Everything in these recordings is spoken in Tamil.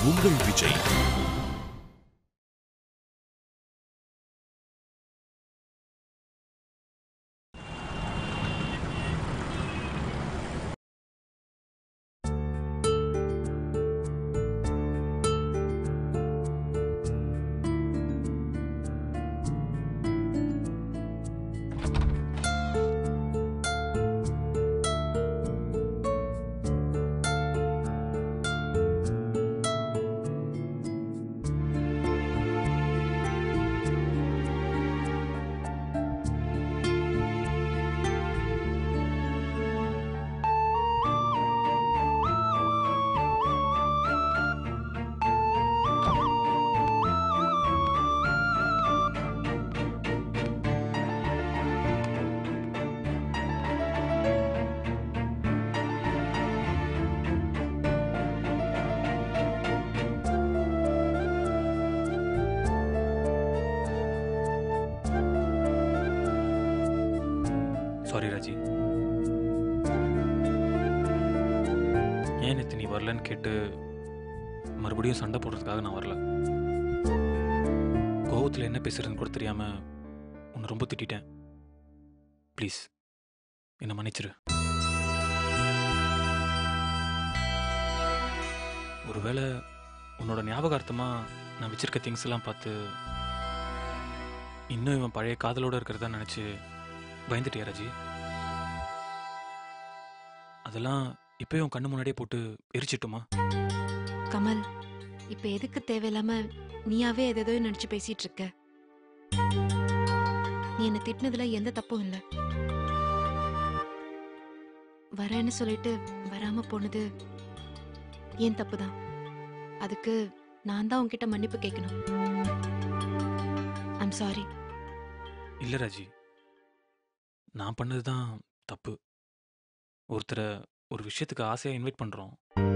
உங்கள் விஜய். சாரி ராஜி, ஏன் நேற்று நீ வரலன்னு கேட்டு மறுபடியும் சண்டை போடுறதுக்காக நான் வரல. கோவத்தில் என்ன பேசுறதுன்னு கூட தெரியாம உன்னை ரொம்ப திட்டிட்டேன். ப்ளீஸ் என்னை மன்னிச்சிரு. ஒருவேளை உன்னோட ஞாபகார்த்தமா நான் வச்சிருக்க திங்ஸ் எல்லாம் பார்த்து இன்னும் இவன் பழைய காதலோடு இருக்கிறதா நினச்சி பயந்துட்டியா ராஜி? அதெல்லாம் இப்போயும் உன் கண்ணு முன்னாடியே போட்டு எரிச்சிட்டுமா? கமல், இப்ப எதுக்கு தேவையில்லாம நீயாவே எதோ நினைச்சு பேசிட்டு இருக்க? நீ என்ன திட்டினதுல எந்த தப்பும் இல்ல. வரேன்னு சொல்லிட்டு வராம போனது ஏன் தப்புதான். அதுக்கு நான் தான் உன்கிட்ட மன்னிப்பு கேட்கணும். I'm sorry. இல்லை ராஜி, நான் பண்ணதுதான் தப்பு. ஒருத்தரை ஒரு விஷயத்துக்கு ஆசையாக இன்வைட் பண்ணுறோம்,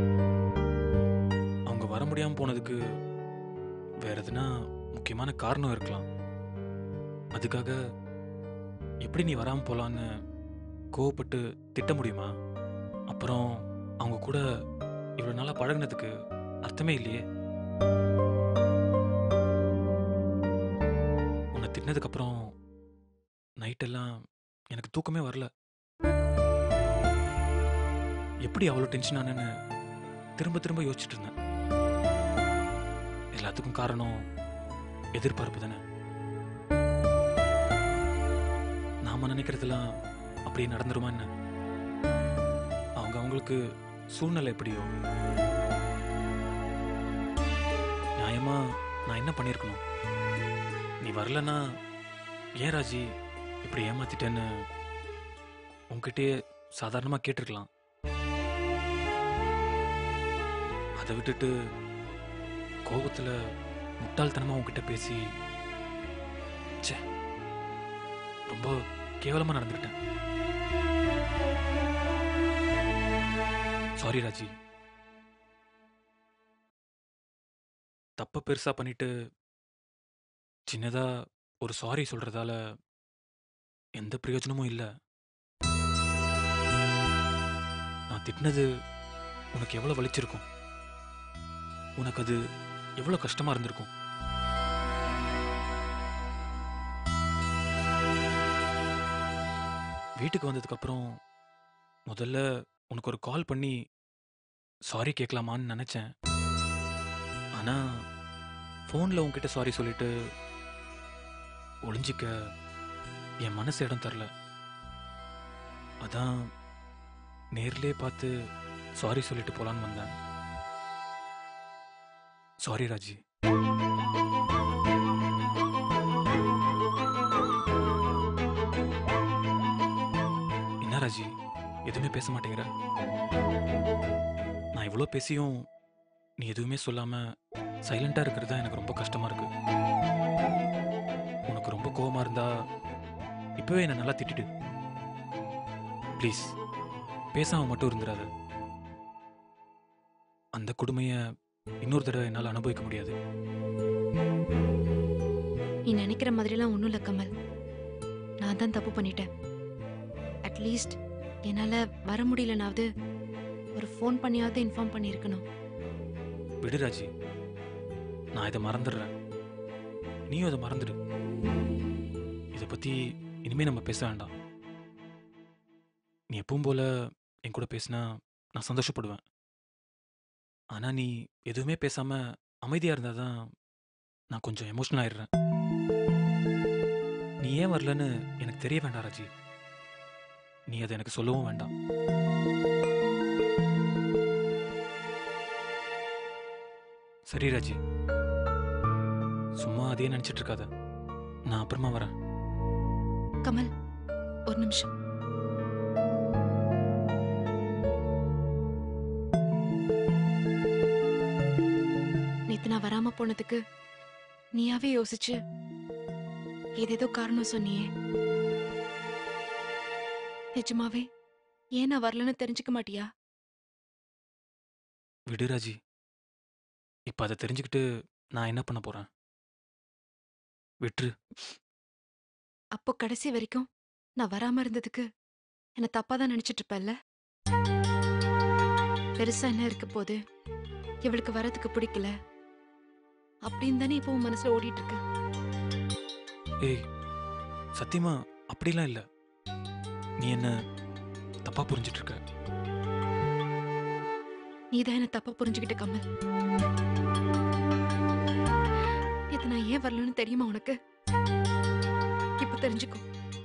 அவங்க வர முடியாமல் போனதுக்கு வேற எதுனா முக்கியமான காரணம் இருக்கலாம். அதுக்காக எப்படி நீ வராமல் போகலான்னு கோவப்பட்டு திட்ட முடியுமா? அப்புறம் அவங்க கூட இவ்வளோ நாளாக பழகினதுக்கு அர்த்தமே இல்லையே. உன்னை திட்டினதுக்கப்புறம் நைட்டெல்லாம் எனக்கு தூக்கமே வரல. எப்படி அவ்வளோ டென்ஷன் ஆனேன்னு திரும்ப திரும்ப யோசிச்சுட்டு இருந்தேன். எல்லாத்துக்கும் காரணம் எதிர்பார்ப்பு தானே. நாம நினைக்கிறதெல்லாம் அப்படியே நடந்துருமா என்ன? அவங்களுக்கு சூழ்நிலை எப்படியோ. நியாயமா நான் என்ன பண்ணியிருக்கணும்? நீ வரலன்னா ஏன் ராஜி இப்படி ஏமாத்திட்டேன்னு உன்கிட்டயே சாதாரணமாக கேட்டிருக்கலாம். அதை விட்டுட்டு கோபத்தில் முட்டாள்தனமாக உன்கிட்ட பேசி ரொம்ப கேவலமாக நடந்துக்கிட்டேன். சாரி ராஜி. தப்ப பெருசா பண்ணிட்டு சின்னதா ஒரு சாரி சொல்றதால எந்த பிரயோஜனமும் இல்லை. நான் திட்டினது உனக்கு எவ்வளவு வலிச்சிருக்கும், உனக்கு அது எவ்வளவு கஷ்டமா இருந்திருக்கும். வீட்டுக்கு வந்ததுக்கு அப்புறம் முதல்ல உனக்கு ஒரு கால் பண்ணி சாரி கேட்கலாமான்னு நினைச்சேன். ஆனா ஃபோன்ல உன்கிட்ட சாரி சொல்லிட்டு ஒளிஞ்சிக்க என் மனசு இடம் தரல. அதான் நேர்லயே பார்த்து சாரி சொல்லிட்டு போலான்னு வந்தேன். சாரி ராஜி. என்ன ராஜி, எதுவுமே பேச மாட்டேங்கிற? நான் இவ்வளோ பேசியும் நீ எதுவுமே சொல்லாம சைலண்டா இருக்கிறது தான் எனக்கு ரொம்ப கஷ்டமா இருக்கு. உனக்கு ரொம்ப கோவமா இருந்தா இப்பவே என்ன நல்லா திட்டிடு. ப்ளீஸ் பேசாம மட்டும் இருந்துடாத. அந்த கொடுமைய இன்னொரு தடவை என்னால் அனுபவிக்க முடியாது. நீ நினைக்கிற மாதிரிலாம் ஒன்றும் இல்லை கமல். நான் தான் தப்பு பண்ணிட்டேன். அட்லீஸ்ட் என்னால் வர முடியலனாவது ஒரு ஃபோன் பண்ணியாவது இன்ஃபார்ம் பண்ணியிருக்கணும். விடு ராஜி, நான் இதை மறந்துடுறேன், நீயும் அதை மறந்துடு. இதை பற்றி இனிமே நம்ம பேச வேண்டாம். நீ எப்பவும் போல என் கூட பேசினா நான் சந்தோஷப்படுவேன். ஆனால் நீ எதுவுமே பேசாமல் அமைதியாக இருந்தால் தான் நான் கொஞ்சம் எமோஷனல் ஆயிடுறேன். நீ ஏன் வரலன்னு எனக்கு தெரிய வேண்டாம் ராஜி. நீ அதை எனக்கு சொல்லவும் வேண்டாம். சரி ராஜி, சும்மா அதையே நினைச்சிட்டு இருக்காத. நான் அப்புறமா வரேன். கமல், ஒரு நிமிஷம். நேத்து நான் வராம போனதுக்கு நீயாவே யோசிச்சு ஏதேதோ காரணம் சொன்னியே. நிஜமாவே ஏன் நான் வரலன்னு தெரிஞ்சுக்க மாட்டியா? விடு ராஜி, இப்ப அதை தெரிஞ்சுக்கிட்டு நான் என்ன பண்ண போறேன்? விட்டுரு. அப்போ கடைசி வரைக்கும் நான் வராம இருந்ததுக்கு என்ன தப்பா தான் நினைச்சிட்டு இருப்பல்ல? பெருசா என்ன இருக்க போது, இவளுக்கு வரதுக்கு பிடிக்கல அப்படின்னு தானே இப்போ உன் மனசுல ஓடிட்டு இருக்கு. ஏய், சத்தியமா அப்படிலாம் இல்ல. நீ என்ன தப்பா புரிஞ்சிட்டு இருக்க. நீதான் என்ன தப்பா புரிஞ்சுக்கிட்ட கமல். நேத்து நான் ஏன் வரலன்னு தெரியுமா உனக்கு? இப்ப தெரிஞ்சுக்கோ.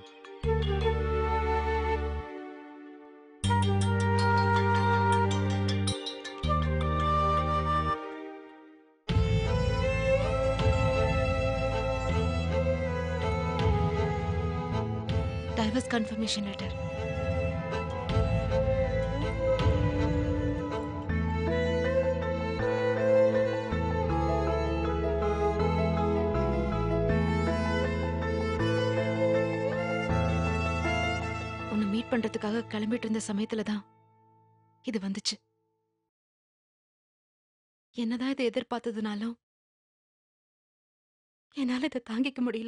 Divorce confirmation letter. உன்னை மீட் பண்றதுக்காக கிளம்பிட்டு இருந்த சமயத்துல தான் இது வந்துச்சு. என்னதான் இதை எதிர்பார்த்ததுனாலும் என்னால இதை தாங்கிக்க முடியல.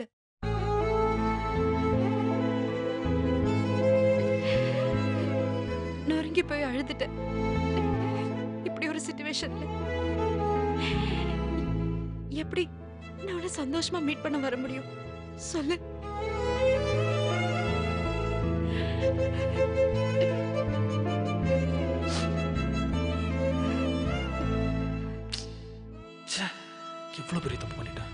நொறுங்கி போய் அழுதுட்டேன். இப்படி ஒரு சிச்சுவேஷன்ல எப்படி நான் சந்தோஷமா மீட் பண்ண வர முடியும் சொல்லு? எவ்வளவு பெரிய தப்பு பண்ணிட்டேன்.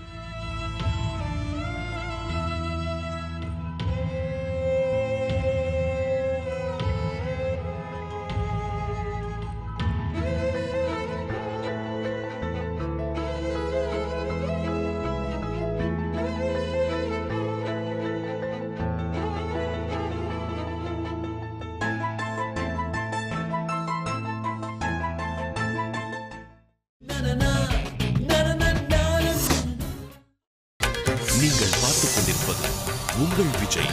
நீங்கள் பார்த்துக் கொண்டிருப்பது உங்கள் விஜய்.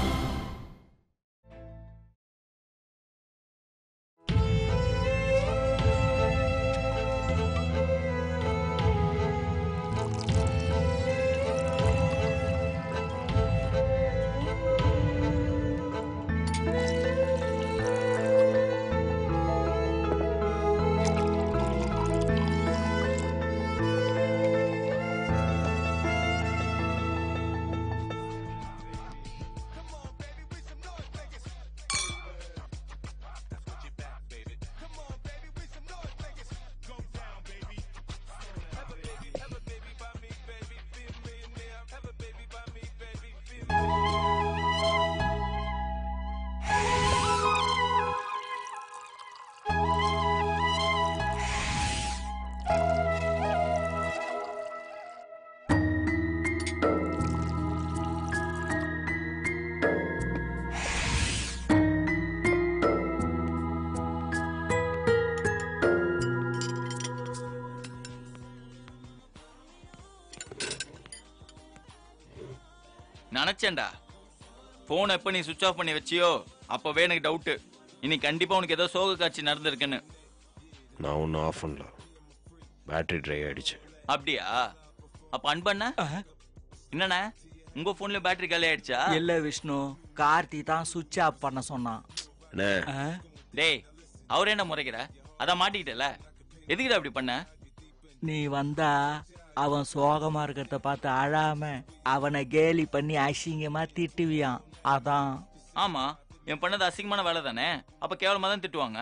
நினைச்சேன்டா போன் எப்ப நீ சுவிட்ச் ஆஃப் பண்ணி வச்சியோ அப்பவே எனக்கு டவுட் இனி கண்டிப்பா உனக்கு ஏதோ சோக காட்சி நடந்திருக்குன்னு. நான் ஒன்றும் ஆஃப் பண்ணல, பேட்டரி ட்ரை ஆயிடுச்சு. அப்படியா? அப்ப அன்பண்ணா என்னண்ணா உங்க போன்ல பேட்டரி காலி ஆயிடுச்சா? இல்ல விஷ்ணு, கார்த்தி தான் சுவிட்ச் ஆஃப் பண்ண சொன்னான். டேய் அவர் என்ன முறைக்கிற? அதான் மாட்டிக்கிட்டல, எதுக்குடா அப்படி பண்ண? நீ வந்தா அவன் சோகமா இருக்கிறத பார்த்து அழாம அவனை கேலி பண்ணி அசிங்கமா திட்டுவியான். அதான். ஆமா, என் பண்ணது அசிங்கமான வேலை தானே, அப்ப கேவலமா தான் திட்டுவாங்க.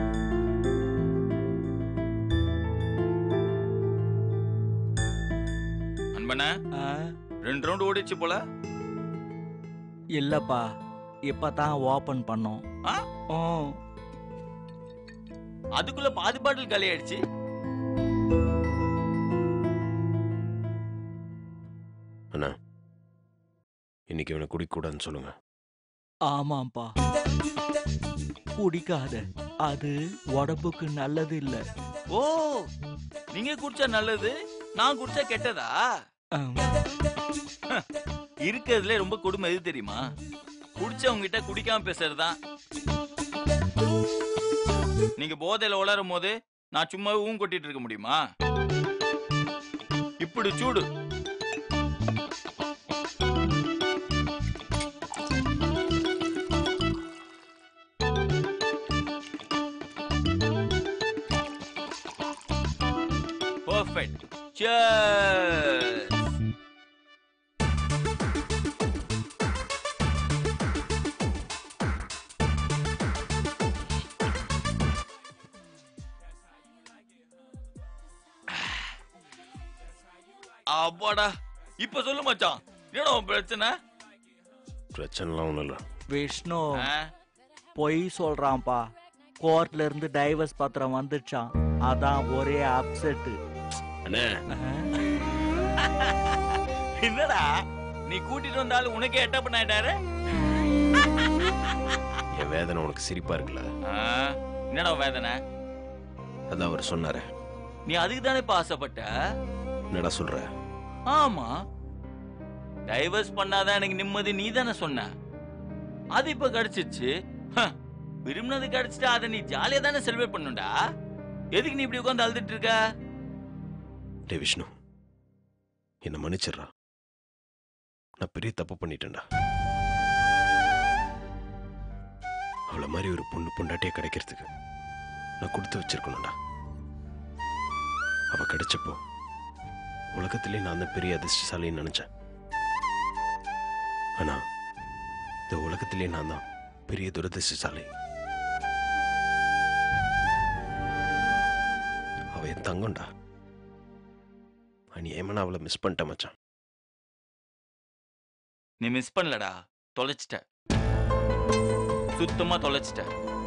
அன்பண்ணே, 2 ரவுண்ட் ஓடிச்சு போல. இல்லப்பா, இப்பதான் ஓபன் பண்ணோம். அதுக்குள்ள பாதி பாட்டில் காலி ஆயிடுச்சு. அண்ணா, இன்னைக்கு இவனை குடிக்கூடாதுன்னு சொல்லுங்க. ஆமாப்பா, குடிக்காத, அது உடம்புக்கு நல்லது இல்ல. ஓ, நீங்க குடிச்சா நல்லது, நான் குடிச்சா கெட்டதா? இருக்கிறதுல ரொம்ப கொடுமை எது தெரியுமா? குடிச்சவங்க கிட்ட குடிக்காம பேசுறதுதான். நீங்க போதையில உளரும் போது நான் சும்மா கொட்டிட்டு இருக்க முடியுமா? இப்படி சூடு. Perfect. Cheers. அப்பாடா, இப்ப சொல்லு மச்சான், என்னடா உன் பிரச்சனை? பிரச்சனைலாம் ஒன்றும் இல்லை. விஷ்ணு பொய் சொல்றான்ப்பா. கோர்ட்ல இருந்து டைவர்ஸ் பத்திரம் வந்துச்சான், அதான் ஒரே அப்செட். அண்ணே, என்னடா நீ கூட்டிட்டு வந்தாலும் உனக்கே எட்ட பண்ணாயிட்டாரு. என் வேதனை உனக்கு சிரிப்பா இருக்குல்ல? என்னடா வேதனை? அதான் அவர் சொன்னாரு. நீ அதுக்கு தானே இப்ப ஆசைப்பட்ட? என்னடா சொல்ற? ஆமா, டைவர்ஸ் பண்ணாதான் எனக்கு நிம்மதி, நீ தானே சொன்ன. அது இப்ப கிடைச்சிச்சு. விரும்பினது கிடைச்சிட்டு அதை நீ ஜாலியா தானே செலிப்ரேட் பண்ணுடா. எதுக்கு நீ இப்படி உட்காந்து அழுதுட்டு இருக்க? டே விஷ்ணு, என்ன மன்னிச்சிடுறா. நான் பெரிய தப்பு பண்ணிட்டேன்டா. அவளை மாதிரி ஒரு பொண்டாட்டியே கிடைக்கிறதுக்கு நான் கொடுத்து வச்சிருக்கணும்டா. அவ கிடைச்சப்போ உலகத்திலே நான் தான் பெரிய அதிர்ஷ்டசாலின்னு நினைச்சேன். ஆனா இந்த உலகத்திலே நான் தான் பெரிய துரதிர்ஷ்டசாலி. அவ என் தங்கம்டா. அநியாயமா அவளை மிஸ் பண்ணிட்டேன் மச்சான். நீ மிஸ் பண்ணலடா, தொலைச்சிட்ட, சுத்தமா தொலைச்சிட்ட.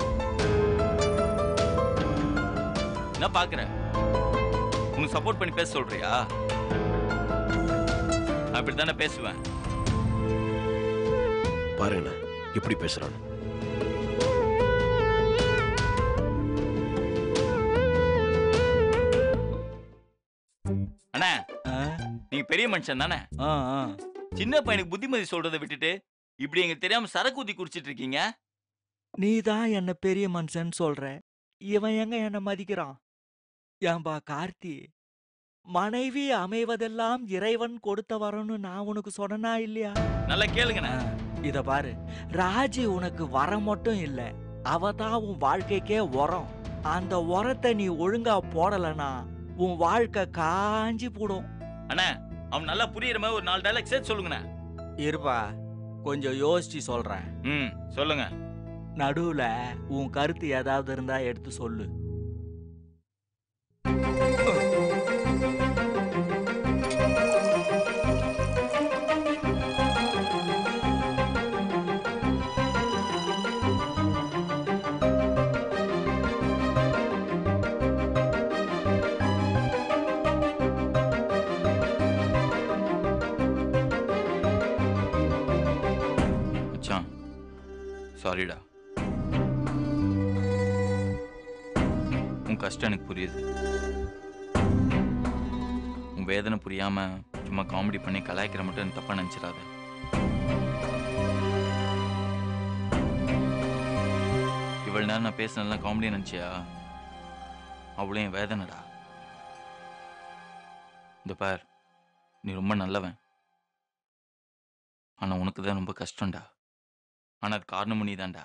என்ன பாக்குற? உனக்கு சப்போர்ட் பண்ணி பேச சொல்றியா? அப்படித்தானே பேசுவேன். பாருங்க எப்படி பேசுறான். அண்ணா, நீங்க பெரிய மனுஷன் தானே? சின்ன பையனுக்கு புத்திமதி சொல்றதை விட்டுட்டு இப்படி எங்க தெரியாம சரக்கு ஊத்தி குடிச்சிட்டு இருக்கீங்க. நீ தான் என்ன பெரிய மனுஷன் சொல்ற, இவன் எங்க என்ன மதிக்கிறான்? ஏன்பா கார்த்தி, மனைவி அமைவதெல்லாம் இறைவன் கொடுத்த வரன்னு நான் உனக்கு சொன்னா இல்லையா? நல்லா கேளுங்கண்ணா. இத பாரு, ராஜி உனக்கு வரம் மட்டும் இல்ல, அவதான் உன் வாழ்க்கைக்கே உரம். அந்த உரத்தை நீ ஒழுங்கா போடலனா உன் வாழ்க்கை காஞ்சி போடும். அண்ணா, அவன் நல்லா புரியுற மாதிரி ஒரு 4 டைலாக் சேர்த்து சொல்லுங்கண்ணா. இருப்பா, கொஞ்சம் யோசிச்சு சொல்றேன். சொல்லுங்க. நடுவுல உன் கருத்து ஏதாவது இருந்தா எடுத்து சொல்லு. சாரிடா, உன் கஷ்டம் எனக்கு புரியுது. உன் வேதனை புரியாம சும்மா காமெடி பண்ணி கலாய்க்கிற மட்டும் தப்பா நினைச்சிடாத. இவ்வளவு நேரம் நான் பேசினதெல்லாம் காமெடி நினைச்சியா? அவ்வளோ என் வேதனைடா. இந்த பார், நீ ரொம்ப நல்லவன், ஆனா உனக்கு தான் ரொம்ப கஷ்டம்டா. ஆனா அது காரணமும் நீதான்டா.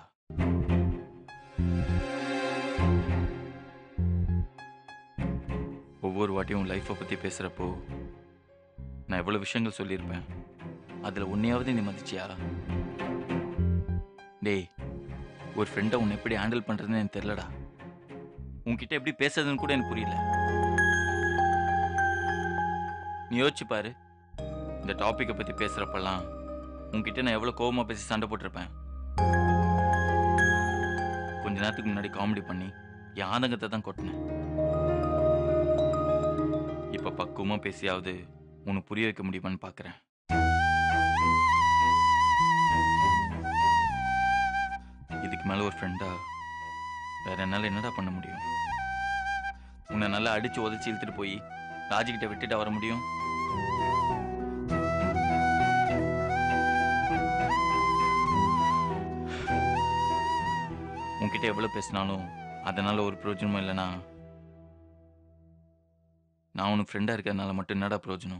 ஒவ்வொரு வாட்டியும் உன் லைஃப்பை பத்தி பேசுறப்போ நான் எவ்வளவு விஷயங்கள் சொல்லியிருப்பேன். அதுல உன்னையாவது நீ மதிச்சியா? டேய், ஒரு ஃப்ரெண்டை உன்னை எப்படி ஹேண்டில் பண்றதுன்னு எனக்கு தெரியலடா. உன்கிட்ட எப்படி பேசுறதுன்னு கூட எனக்கு புரியல. நீ யோசிச்சு பாரு, இந்த டாபிக்கை பத்தி பேசுறப்பெல்லாம் உன்கிட்ட நான் எவ்வளவு கோவமா பேசி சண்டை போட்டிருப்பேன். கொஞ்ச நேரத்துக்கு முன்னாடி காமெடி பண்ணி என் ஆதங்கத்தை தான் கொட்டினேன். இப்ப பக்குவமா பேசியாவது உனக்கு புரிய வைக்க முடியுமான்னு பாக்குறேன். இதுக்கு மேல ஒரு ஃப்ரெண்டா வேற என்னால என்னடா பண்ண முடியும்? உன்னை நல்லா அடிச்சு உதச்சி இழுத்துட்டு போய் ராஜிக்கிட்ட விட்டுட்டு வர முடியும்? உன்கிட்ட எவ்வளவு பேசினாலும் அதனால ஒரு பிரயோஜனமும் இல்லைனா நான் உனக்கு ஃப்ரெண்டா இருக்கிறதுனால மட்டும் என்னடா பிரயோஜனம்?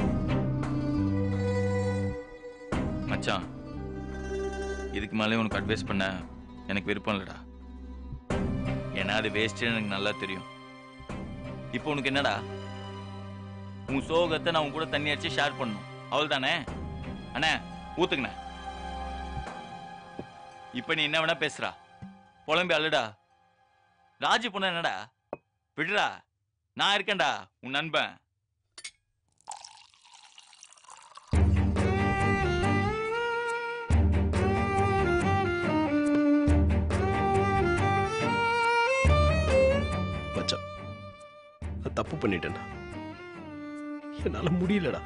மச்சான், இதுக்கு மேலே உனக்கு அட்வைஸ் பண்ண எனக்கு விருப்பம் இல்லடா. ஏன்னா அது வேஸ்ட்னு எனக்கு நல்லா தெரியும். இப்போ உனக்கு என்னடா, உன் சோகத்தை நான் உன் கூட தண்ணி அடிச்சு ஷேர் பண்ணணும், அவள் தானே? அண்ணே ஊத்துக்கண்ணே. இப்ப நீ என்ன வேணா பேசுறா, புலம்பி அழுடா. ராஜி பொண்ணு என்னடா, விடுறா, நான் இருக்கேன்டா உன் நண்பன். மச்சான், நான் தப்பு பண்ணிட்டேன்டா. என்னால முடியலடா.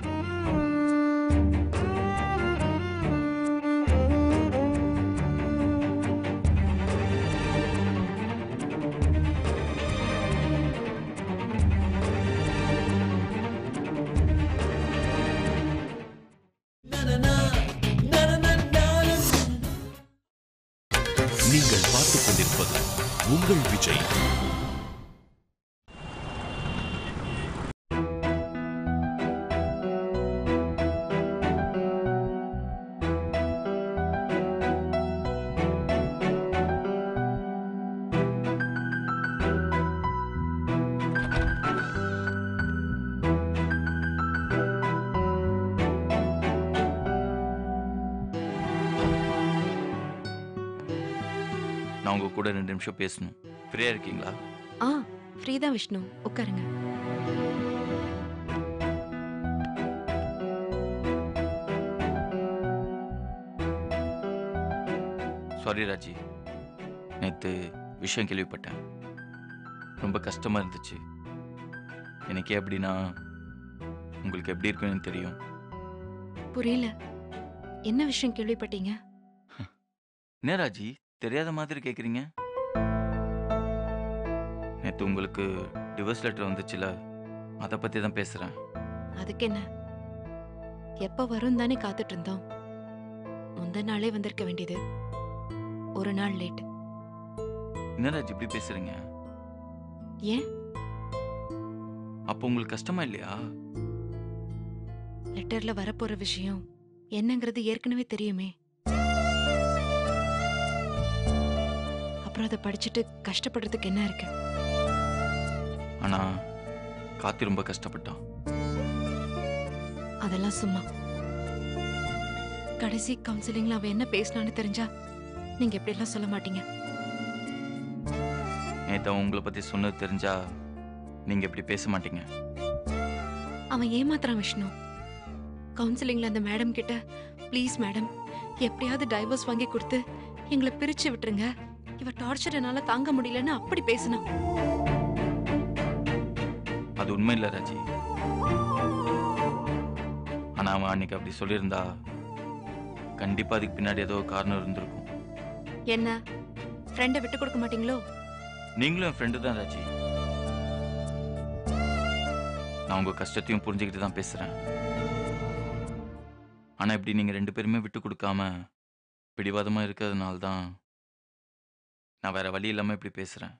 நீங்கள் பார்த்துக் கொண்டிருப்பது உங்கள் விஜய். நான் உங்க கூட 2 நிமிஷம் பேசணும். ஃப்ரீயா இருக்கீங்களா? ஆ, ஃப்ரீ தான் விஷ்ணு, உட்காருங்க. சாரி ராஜி, நேற்று விஷயம் கேள்விப்பட்டேன். ரொம்ப கஷ்டமா இருந்துச்சு. எனக்கே எப்படின்னா உங்களுக்கு எப்படி இருக்குன்னு தெரியும். புரியல, என்ன விஷயம் கேள்விப்பட்டீங்க? என்ன ராஜி தெரியாத மாதிரி கேக்குறீங்க? நேற்று உங்களுக்கு டிவோர்ஸ் லெட்டர் வந்துச்சுல, அதை பத்தி தான் பேசுறேன். அதுக்கு என்ன, எப்ப வரும் தானே காத்துட்டு இருந்தோம். முந்தின நாளே வந்திருக்க வேண்டியது, ஒரு நாள் லேட். என்ன ராஜி இப்படி பேசுறீங்க? ஏன், அப்போ உங்களுக்கு கஷ்டமா இல்லையா? லெட்டர்ல வரப்போற விஷயம் என்னங்கிறது ஏற்கனவே தெரியுமே. அப்புறம் அதை படிச்சுட்டு கஷ்டப்படுறதுக்கு என்ன இருக்கு? ஆனா கார்த்தி ரொம்ப கஷ்டப்பட்டான். அதெல்லாம் சும்மா. கடைசி கவுன்சிலிங்ல அவன் என்ன பேசினான்னு தெரிஞ்சா நீங்க எப்படி எல்லாம் சொல்ல மாட்டீங்க. நேத்து அவன் உங்களை பத்தி சொன்னது தெரிஞ்சா நீங்க இப்படி பேச மாட்டீங்க. அவன் ஏமாத்துறான் விஷ்ணு. கவுன்சிலிங்ல அந்த மேடம் கிட்ட, ப்ளீஸ் மேடம், எப்படியாவது டைவர்ஸ் வாங்கி கொடுத்து எங்களை பிரிச்சு விட்டுருங்க, இவ டார்ச்சர் என்னால தாங்க முடியலன்னு அப்படி பேசினான். அது உண்மை இல்ல ராஜி. ஆனா அவன் அன்னைக்கு அப்படி சொல்லியிருந்தா கண்டிப்பா அதுக்கு பின்னாடி ஏதோ காரணம் இருந்திருக்கும். என்ன, ஃப்ரெண்டை விட்டு கொடுக்க மாட்டீங்களோ? நீங்களும் என் ஃப்ரெண்டு தான் ராஜி. நான் உங்க கஷ்டத்தையும் புரிஞ்சுக்கிட்டு தான் பேசுறேன். ஆனா இப்படி நீங்க 2 பேருமே விட்டு கொடுக்காம பிடிவாதமா இருக்கிறதுனால தான் நான் வேற வழி இல்லாம இப்படி பேசுறேன்.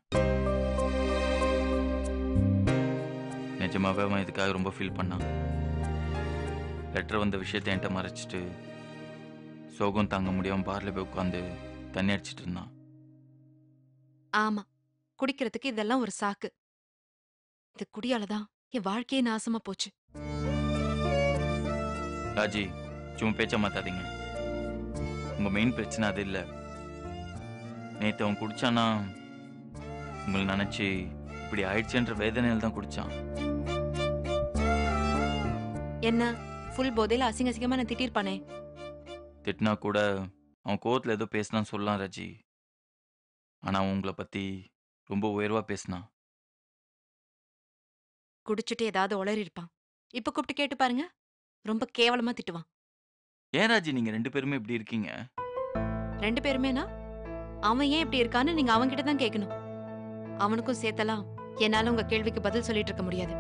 நிஜமாவே அவன் இதுக்காக ரொம்ப ஃபீல் பண்ணான். லெட்டர் வந்த விஷயத்தை என்கிட்ட மறைச்சிட்டு சோகம் தாங்க முடியாம பார்ல போய் உட்காந்து தண்ணி அடிச்சிட்டு இருந்தான். ஆமா, குடிக்கிறதுக்கு இதெல்லாம் ஒரு சாக்கு. இந்த குடியாலதான் என் வாழ்க்கையே நாசமா போச்சு. ராஜி சும்மா பேச்ச மாத்தாதீங்க. உங்க மெயின் பிரச்சனை அது இல்ல. நேத்து அவன் குடிச்சானா உங்களை நினைச்சு இப்படி ஆயிடுச்சுன்ற வேதனையில தான் குடிச்சான். என்ன ஃபுல் போதையில அசிங்க அசிங்கமா நான் திட்டிருப்பானே. திட்டினா கூட அவன் கோவத்துல ஏதோ பேசினான்னு சொல்லலாம் ராஜி. ஆனா அவன் உங்களை பத்தி ரொம்ப உயர்வா பேசினான். குடிச்சிட்டு ஏதாவது உளறி இருப்பான். இப்ப கூப்பிட்டு கேட்டு பாருங்க, ரொம்ப கேவலமா திட்டுவான். ஏன் ராஜி நீங்க 2 பேருமே இப்படி இருக்கீங்க? 2 பேருமேனா அவன் ஏன் இப்படி இருக்கான்னு நீங்க அவன்கிட்ட தான் கேட்கணும். அவனுக்கும் சேர்த்தலாம் என்னால உங்க கேள்விக்கு பதில் சொல்லிட்டு இருக்க முடியாது.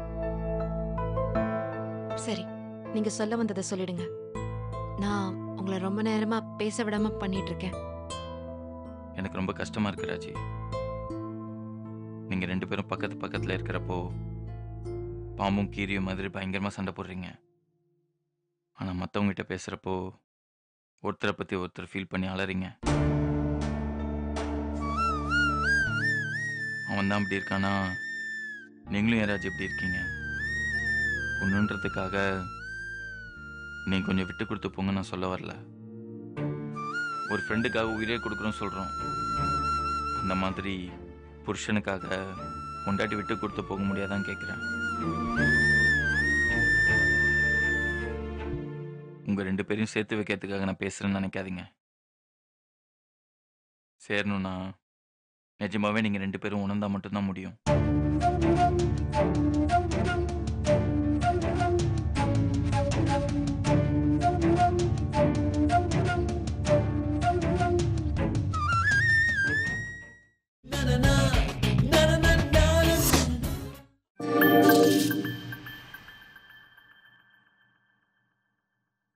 சரி, நீங்க சொல்ல வந்ததை சொல்லிடுங்க. நான் உங்களை ரொம்ப நேரமா பேச விடாம பண்ணிட்டு இருக்கேன். எனக்கு ரொம்ப கஷ்டமா இருக்கு ராஜி. நீங்க 2 பேரும் பக்கத்து பக்கத்துல இருக்கிறப்போ பாம்பும் கீரியும் மாதிரி பயங்கரமா சண்டை போடுறீங்க. ஆனா மத்தவங்க கிட்ட பேசுறப்போ ஒருத்தரை பத்தி ஒருத்தர் ஃபீல் பண்ணி அலறீங்க. அவன் தான் அப்படி இருக்கானா, நீங்களும் ஏன் ராஜி இப்படி இருக்கீங்க? பொண்ணுன்றதுக்காக நீங்க கொஞ்சம் விட்டு கொடுத்து போங்க நான் சொல்ல வரல. ஒரு ஃப்ரெண்டுக்காக உயிரே கொடுக்குறோம் சொல்றோம். அந்த மாதிரி புருஷனுக்காக பொண்டாட்டி விட்டு கொடுத்து போக முடியாதான் கேட்குறேன். உங்க 2 பேரையும் சேர்த்து வைக்கிறதுக்காக நான் பேசுறேன்னு நினைக்காதீங்க. சேரணும்னா நிஜமாவே நீங்க 2 பேரும் உணர்ந்தா மட்டும்தான் முடியும். na na na